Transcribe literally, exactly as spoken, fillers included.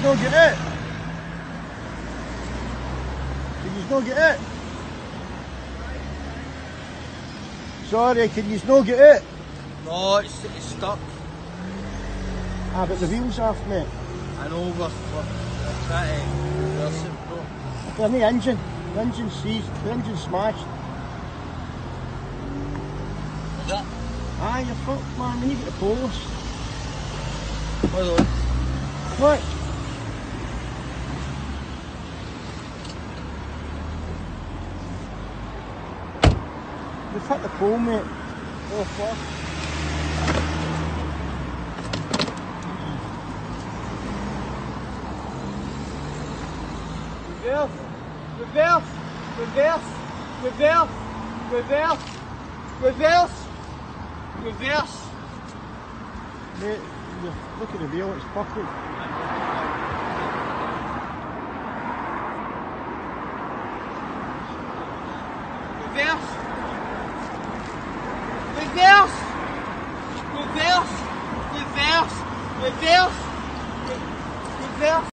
you not get it? Can you not get it? Sorry, can you not get it? No, it's, it's stuck. Ah, but the wheel's off, mate. I know we're, we're, we're trying to reverse it, bro. But the engine, the engine's seized, the engine's smashed. Is it? Ah, you're fucked, man. You need to get the post. Hold on. What? You've hit the pole, mate. Oh, fuck. Reverse, reverse, reverse, reverse, reverse, reverse, reverse. Mate, you look at the wheel, it's buckled. Reverse, reverse, reverse, reverse, reverse, reverse.